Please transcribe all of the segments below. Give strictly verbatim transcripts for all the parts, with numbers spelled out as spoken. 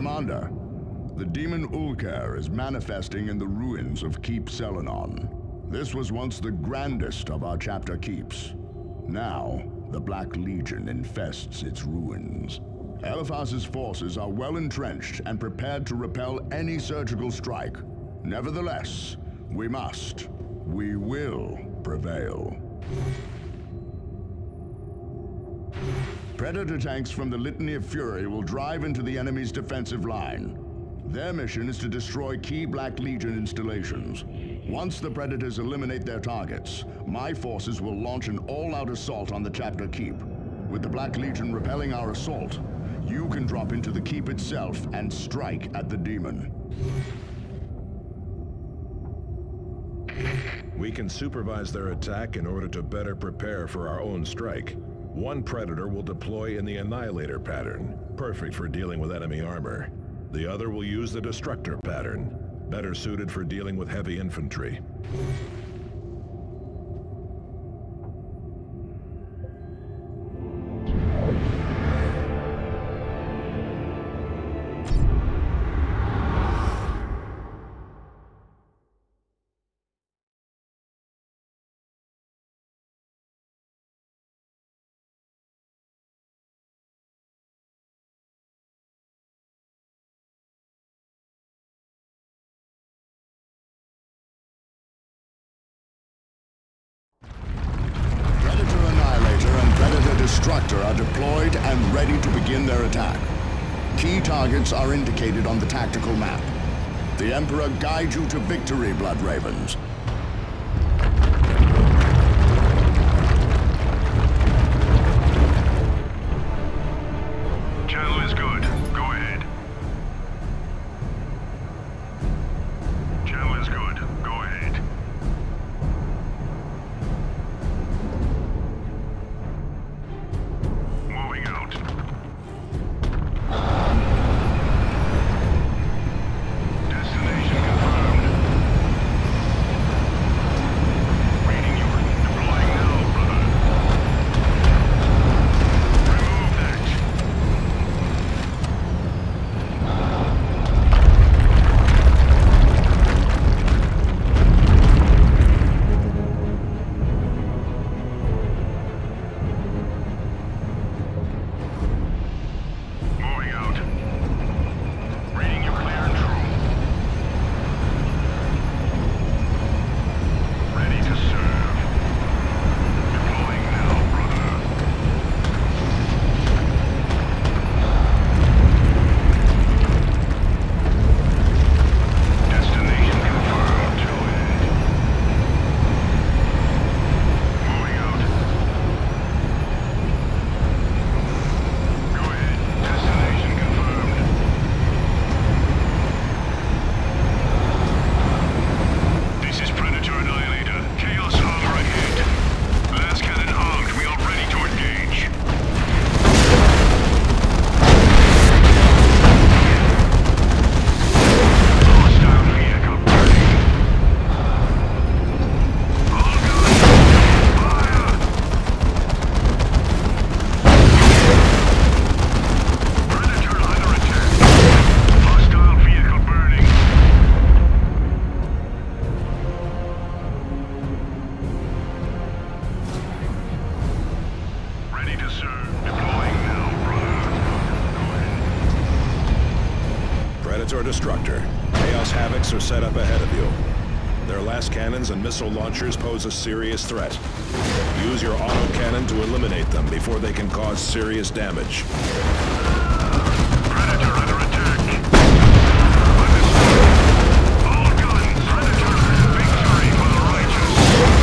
Commander, the demon Ulker is manifesting in the ruins of Keep Selenon. This was once the grandest of our chapter keeps. Now, the Black Legion infests its ruins. Eliphaz's forces are well entrenched and prepared to repel any surgical strike. Nevertheless, we must, we will prevail. Predator tanks from the Litany of Fury will drive into the enemy's defensive line. Their mission is to destroy key Black Legion installations. Once the Predators eliminate their targets, my forces will launch an all-out assault on the chapter keep. With the Black Legion repelling our assault, you can drop into the keep itself and strike at the demon. We can supervise their attack in order to better prepare for our own strike. One Predator will deploy in the Annihilator pattern, perfect for dealing with enemy armor. The other will use the Destructor pattern, better suited for dealing with heavy infantry. Destructor are deployed and ready to begin their attack. Key targets are indicated on the tactical map. The Emperor guide you to victory, Blood Ravens. Channel is good. Go ahead. Channel is good. Go ahead. Or Destructor. Chaos Havocs are set up ahead of you. Their last cannons and missile launchers pose a serious threat. Use your autocannon to eliminate them before they can cause serious damage. Predator under attack. All guns, Predator. Victory for the righteous.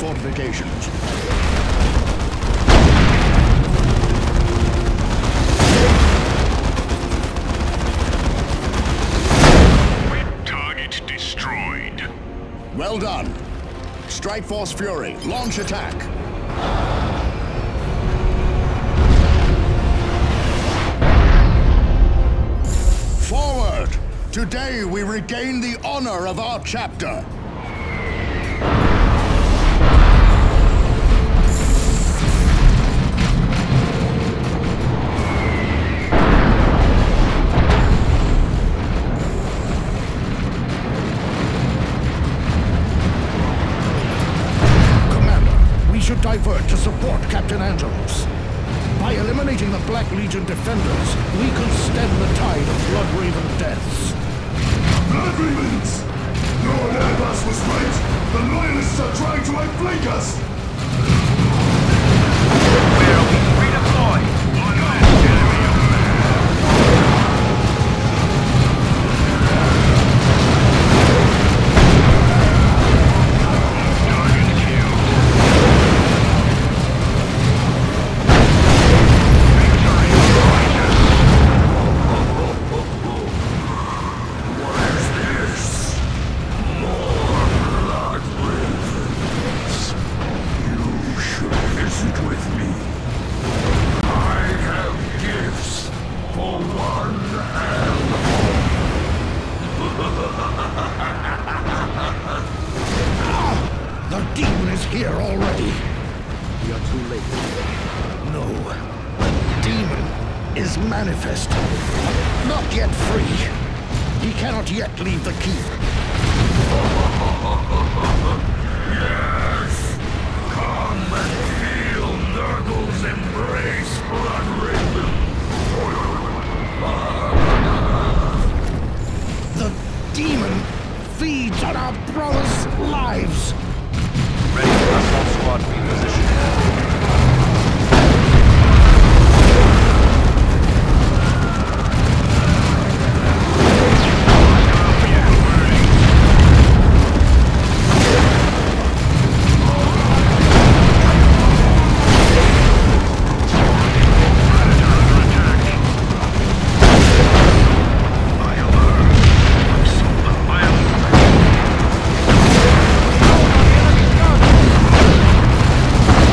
fortifications. Target destroyed. Well done. Strike Force Fury, launch attack. Forward! Today we regain the honor of our chapter. Should divert to support Captain Angelos. By eliminating the Black Legion defenders, we could stem the tide of Blood-Raven deaths. Blood Ravens! Lord Airbus was right! The Loyalists are trying to outflank us! Where we redeploy? On that enemy of here already. We are too late. No. The demon is manifest. Not yet free. He cannot yet leave the keep. Yes! Come and feel Nurgle's embrace, Blood-Raven. The demon feeds on our brothers' lives. Ready for assault squad reposition. Predator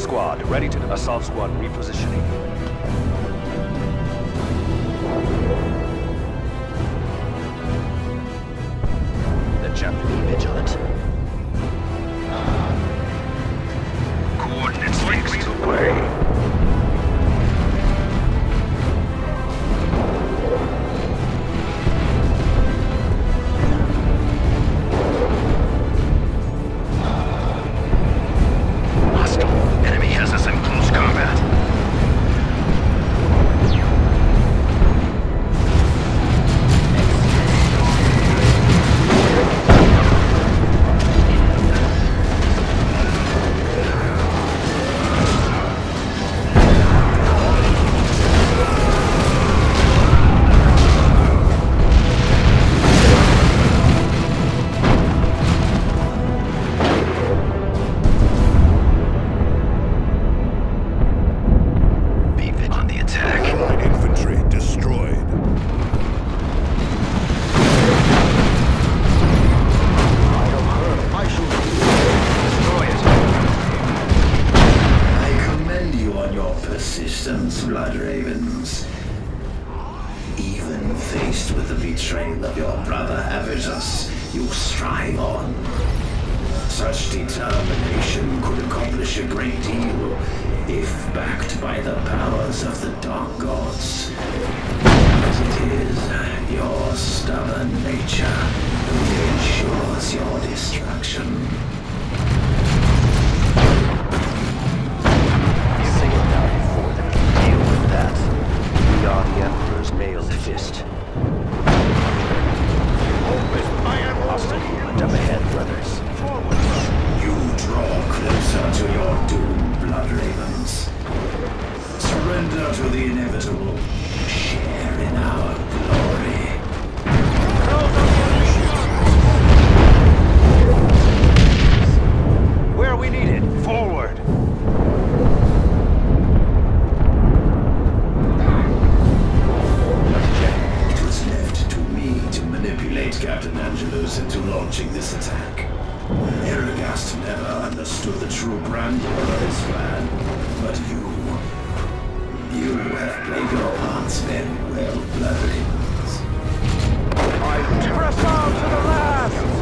squad, ready to assault squad repositioning. The chapter be vigilant. Coordinates fixed away. Such determination could accomplish a great deal if backed by the powers of the Dark Gods. As it is, your stubborn nature only ensures your destruction. Say it now before they can deal with that. We are the Emperor's mailed fist. Hostile movement up ahead, brothers. You draw closer to your doom, Blood Ravens. Surrender to the inevitable. Share in our glory. Where are we needed? Forward! It was left to me to manipulate Captain Angelus into launching this attack. Eragast never understood the true grandeur of his plan, but you, you have played your parts very well, Blood Ravens. I press on to the last!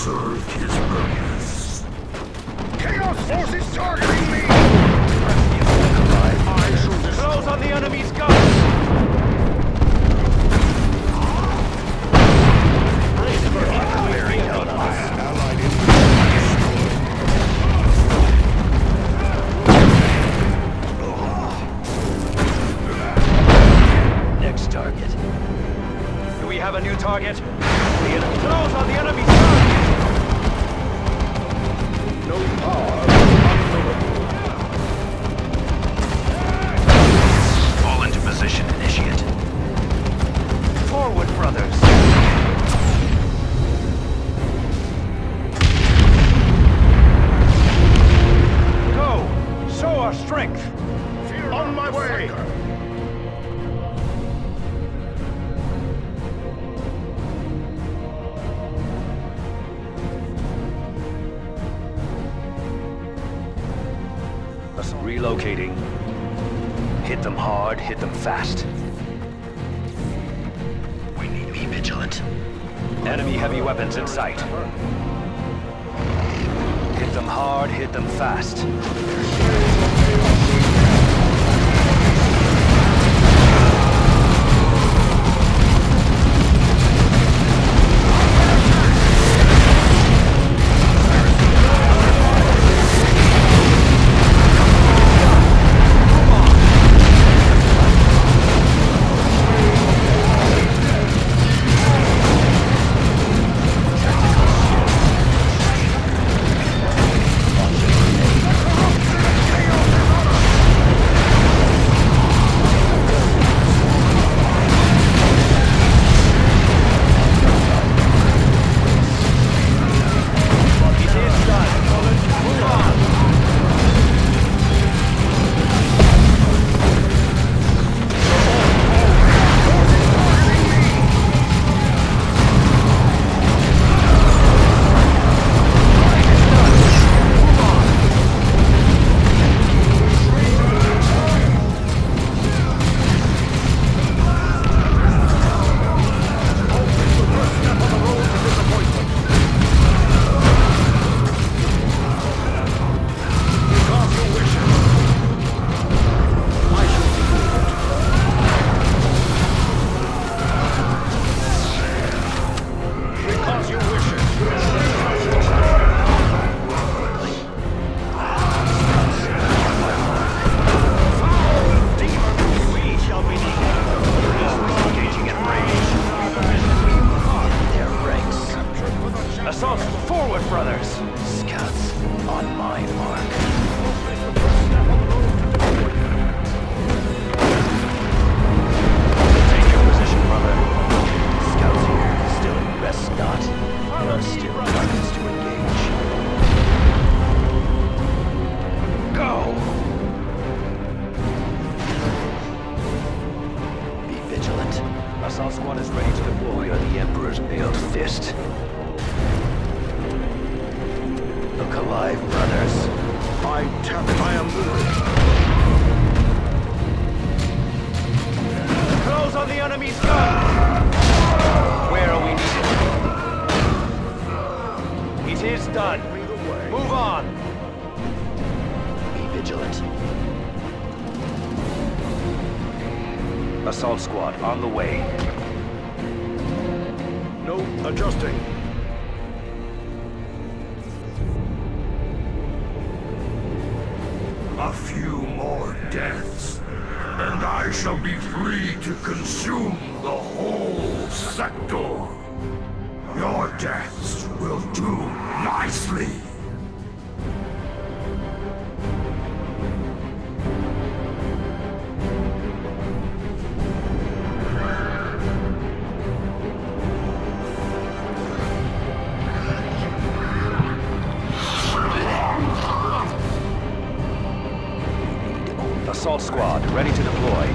served his purpose. Chaos Force is targeting me! Close on the enemy's guns! Next target. Do we have a new target? The enemy close on the enemy's guns! No power. Fall into position, initiate. Forward, brothers. Go! Show our strength! On my way! Relocating. Hit them hard, hit them fast. We need to be vigilant. Enemy heavy weapons in sight. Hit them hard, hit them fast. Assault squad is ready to deploy on the Emperor's mailed fist. Look alive, brothers. I tap I am moving. Close on the enemy's gun! Where are we needed? It is done. Move on. Be vigilant. Assault squad on the way. No adjusting. A few more deaths, and I shall be free to consume the whole sector. Your deaths will do nicely. Assault squad, ready to deploy.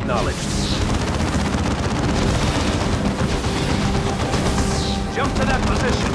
Acknowledged. Jump to that position.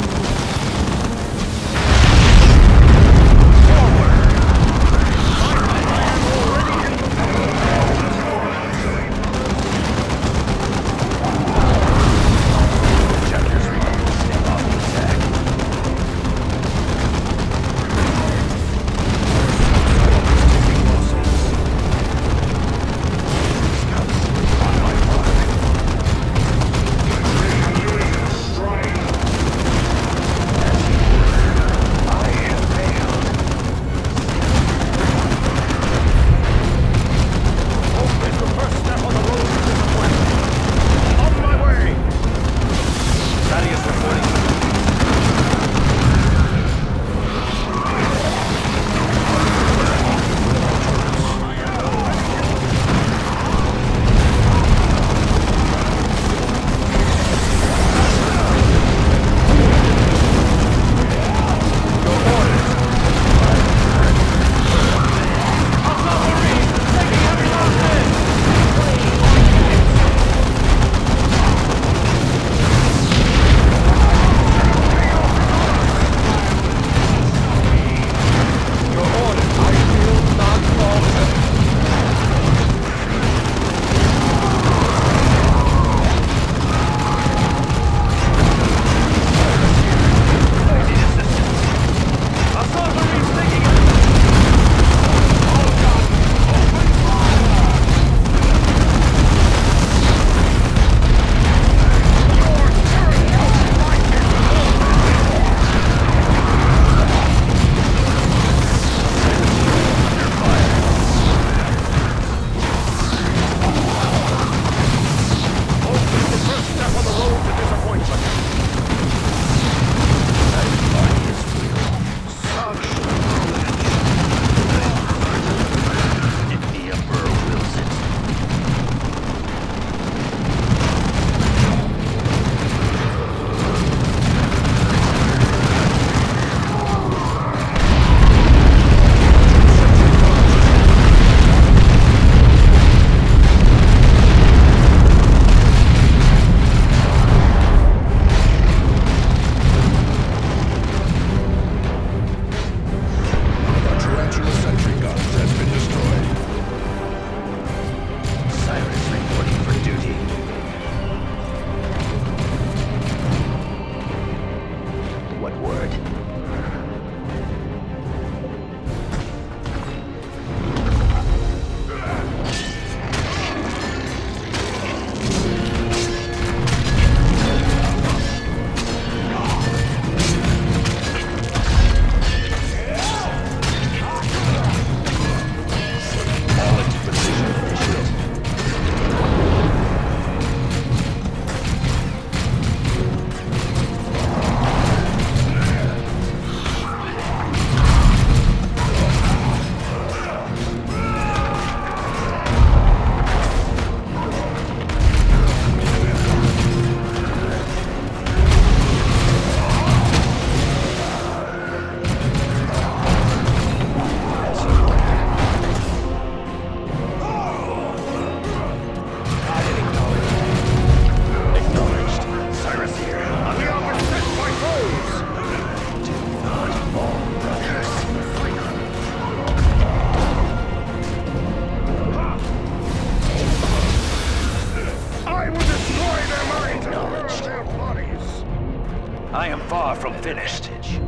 I am far from finished.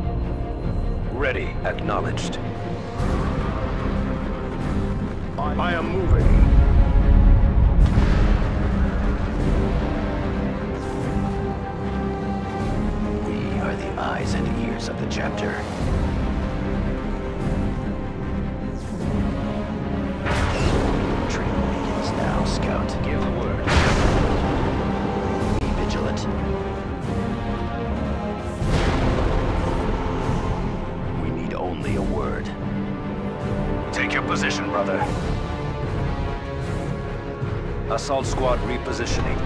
Ready. Acknowledged. I am moving. We are the eyes and ears of the chapter. Training begins now, Scout. Give the word. Be vigilant. We need only a word. Take your position, brother. Assault squad repositioning.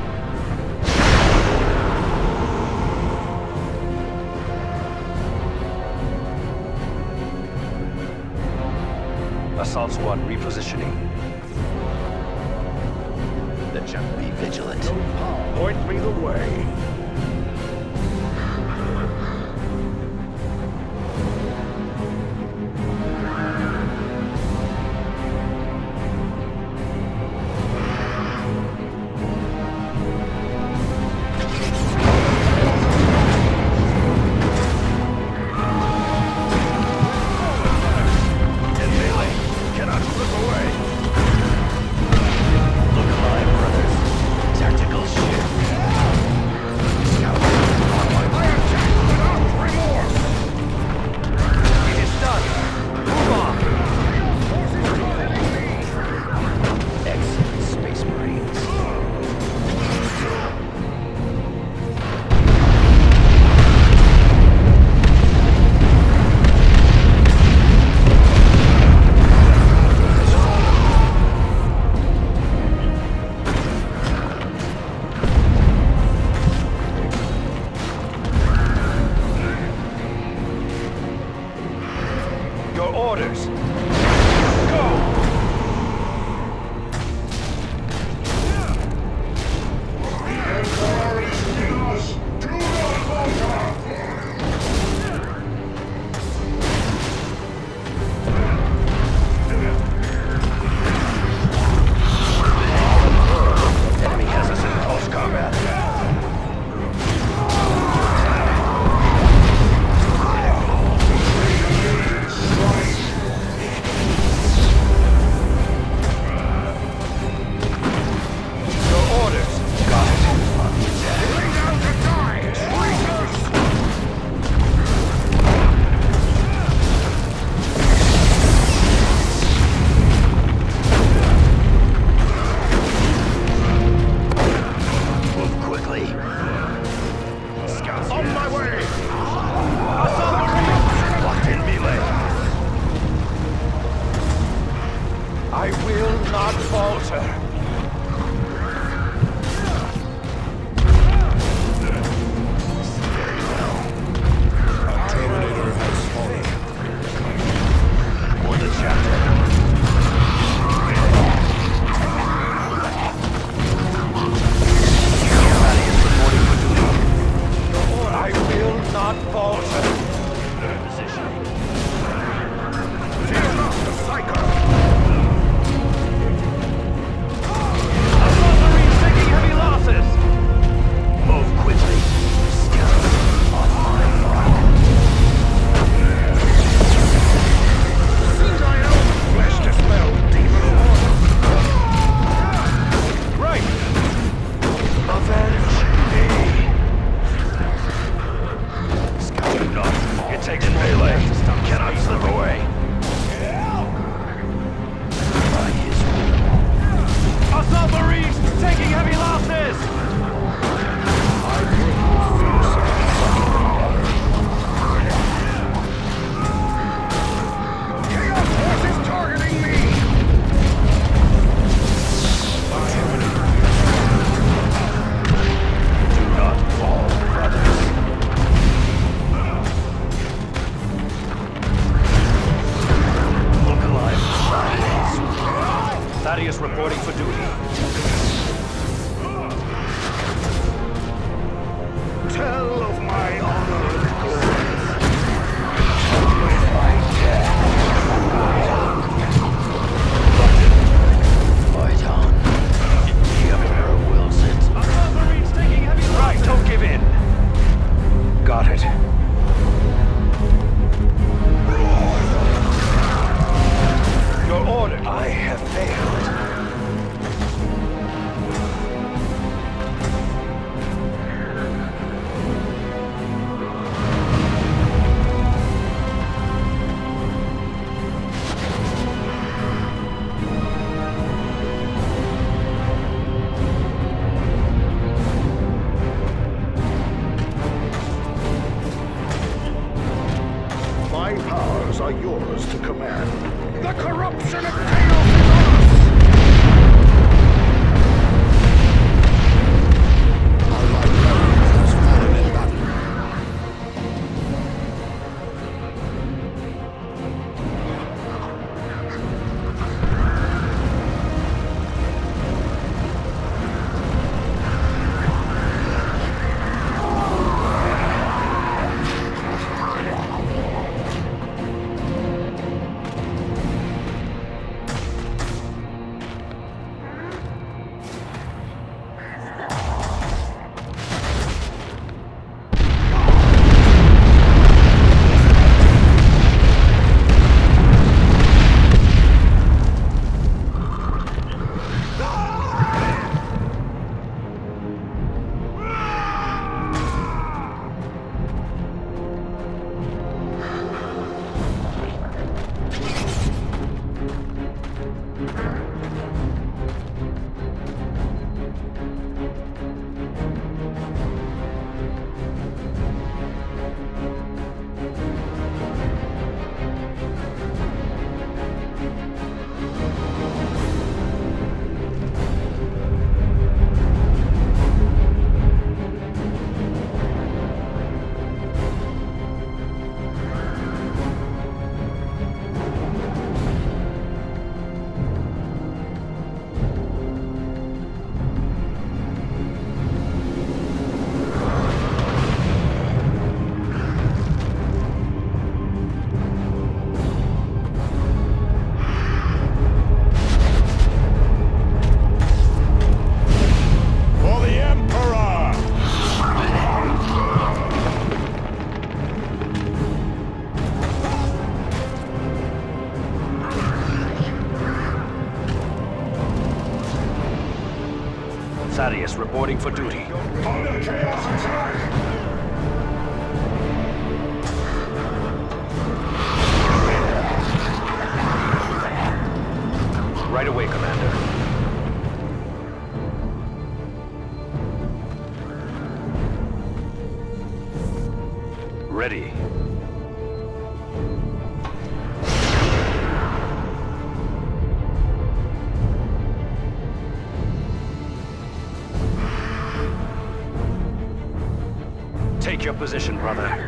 Assault squad repositioning. the general. Be vigilant. Point me the way. reporting for duty. Tell of my honored goals. Fight on. The Emperor wills it. Our Marines taking heavy loss. Right, don't give in. Got it. Your order. I have failed. Sadius reporting for duty. Under chaos attack! Right away, Commander. Ready. Take your position, brother.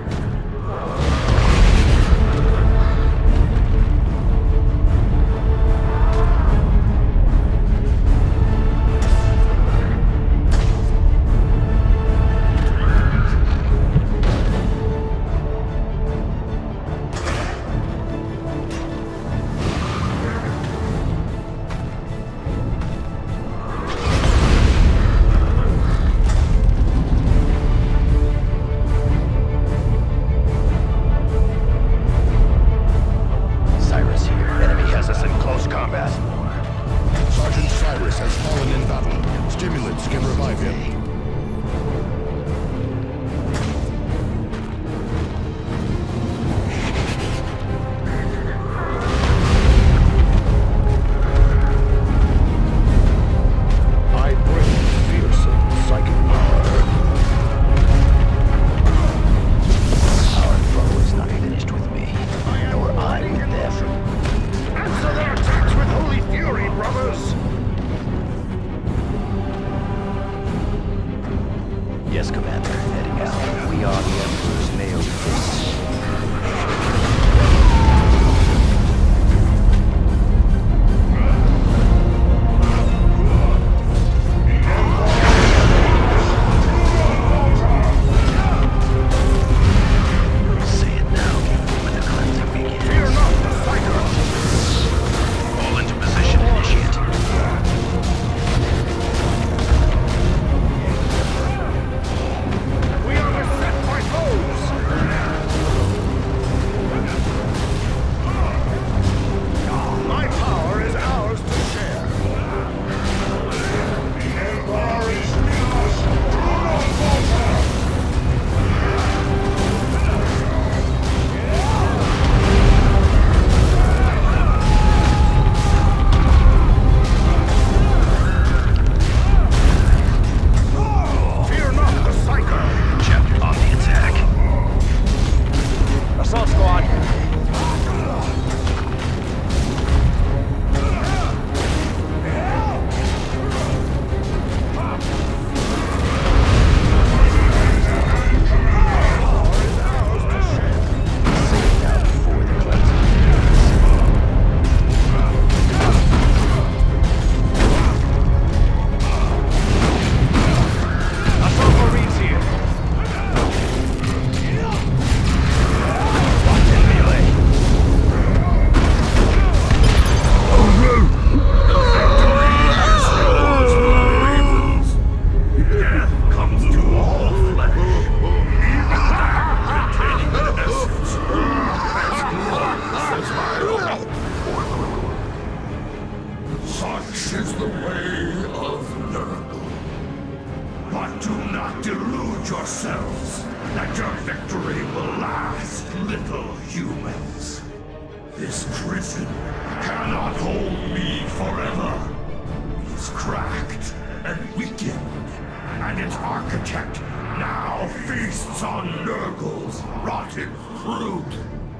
yourselves that your victory will last, little humans. This prison cannot hold me forever. It's cracked and weakened, and its architect now feasts on Nurgle's rotten fruit.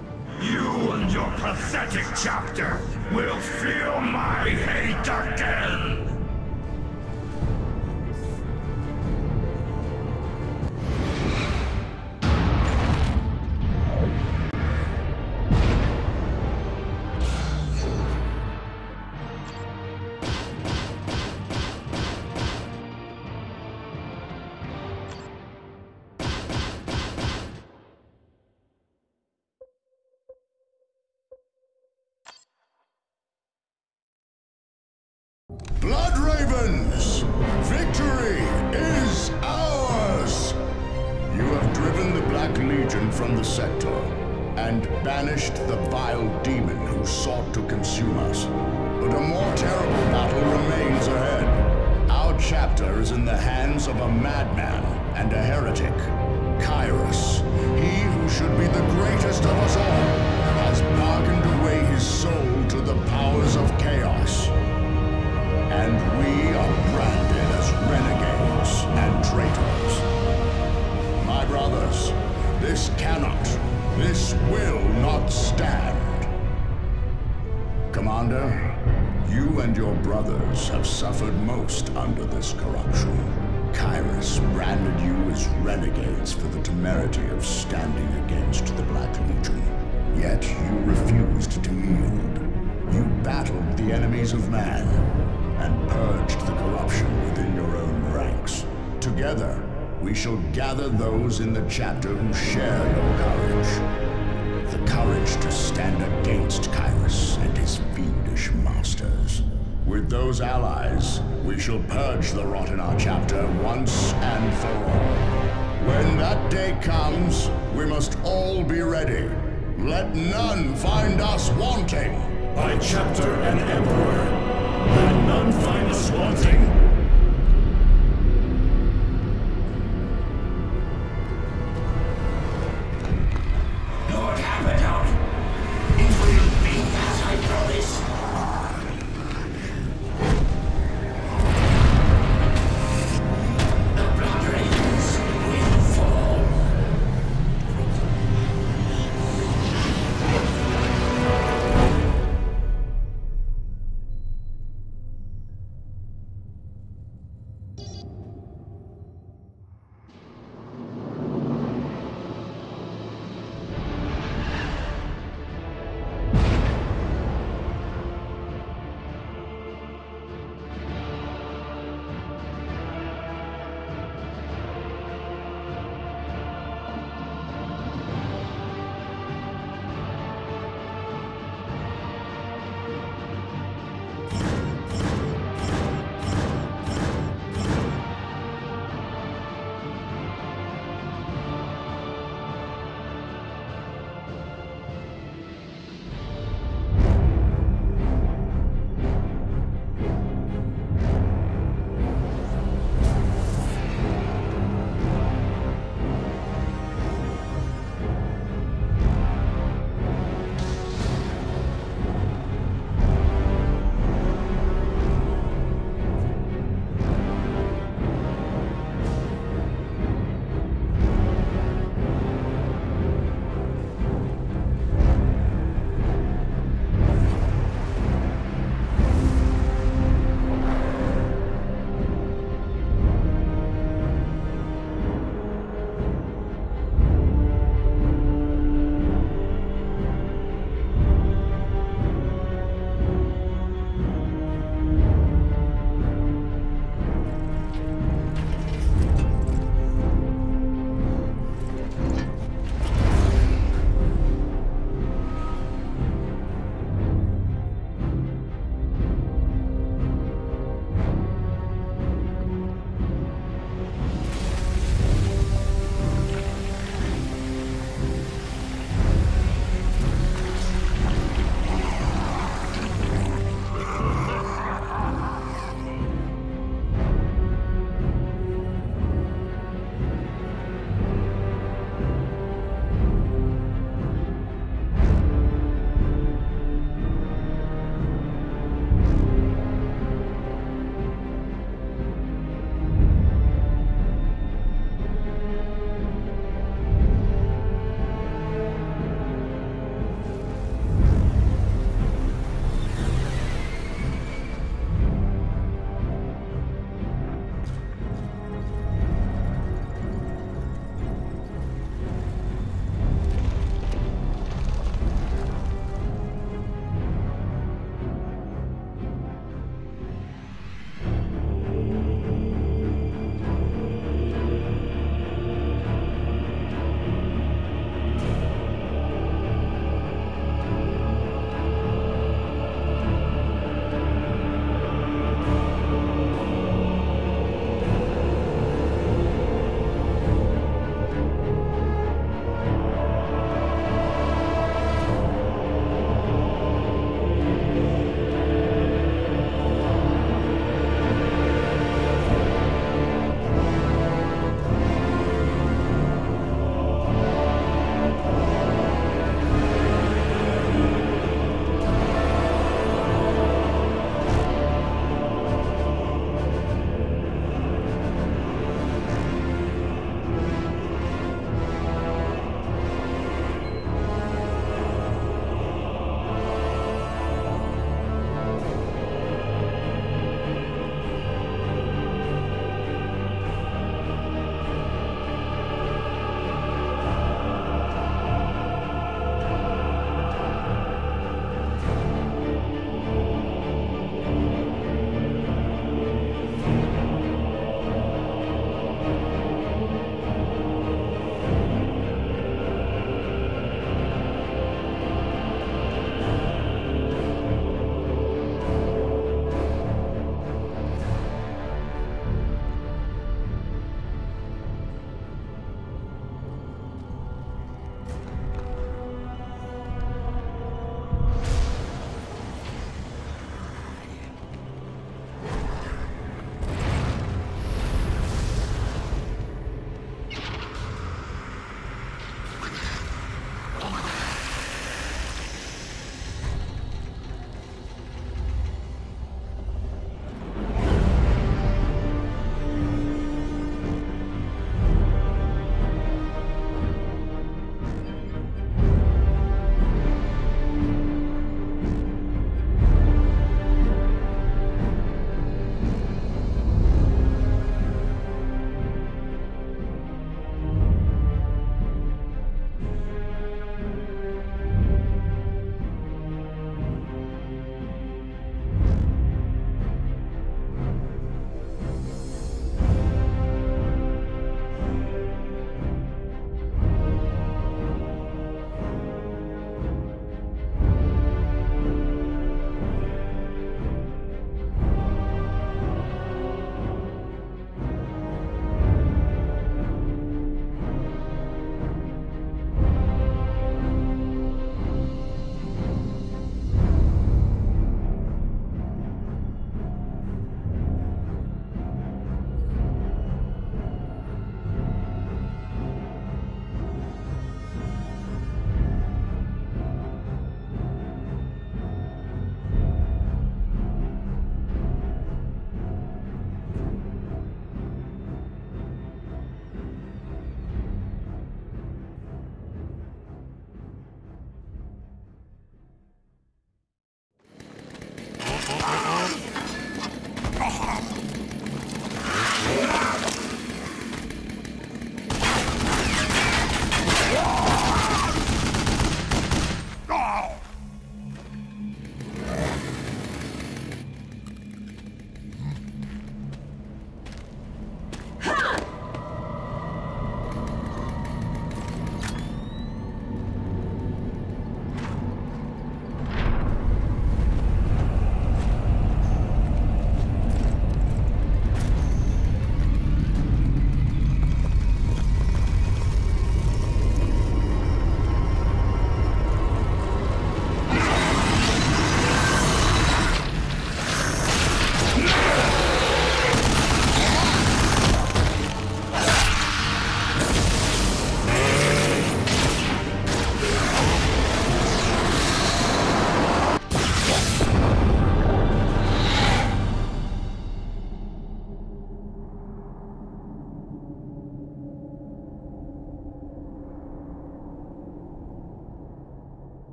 You and your pathetic chapter will feel my hate again! Blood Ravens! Victory is ours! You have driven the Black Legion from the sector and banished the vile demon who sought to consume us. But a more terrible battle remains ahead. Our chapter Empire is in the hands of a madman and a heretic. Kairos, he who should be the greatest of us all, has bargained away his soul to the powers of chaos. And we are branded as renegades and traitors. My brothers, this cannot, this will not stand. Commander, you and your brothers have suffered most under this corruption. Kairos branded you as renegades for the temerity of standing against the Black Legion. Yet you refused to yield. You battled the enemies of man and purged the corruption within your own ranks. Together, we shall gather those in the chapter who share your courage. The courage to stand against Kairos and his fiendish masters. With those allies, we shall purge the rot in our chapter once and for all. When that day comes, we must all be ready. Let none find us wanting. By chapter and emperor, let none find us wanting. Lord Abaddon, it will be as I promised. The blood rains will fall.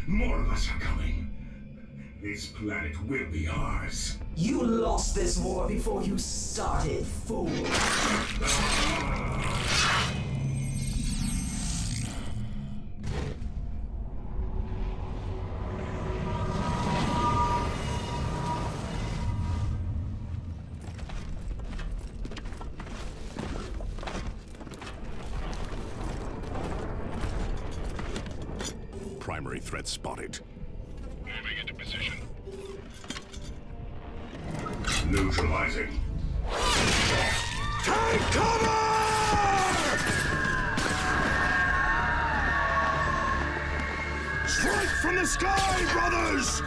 More of us are coming. This planet will be ours. You lost this war before you started, fool. Primary threat spotted. Moving into position. Neutralizing. Take cover! Strike from the sky, brothers!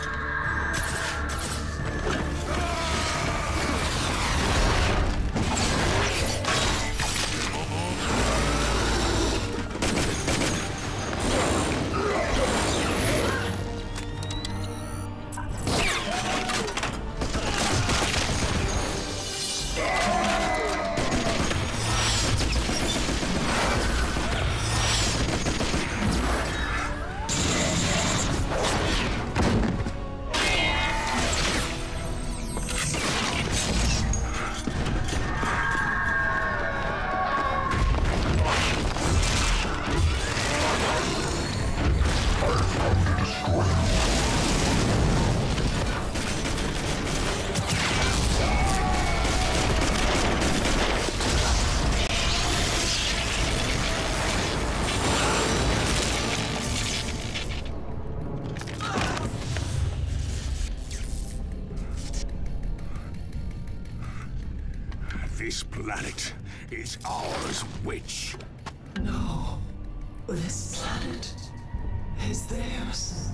This planet is ours, witch. No. This planet is theirs.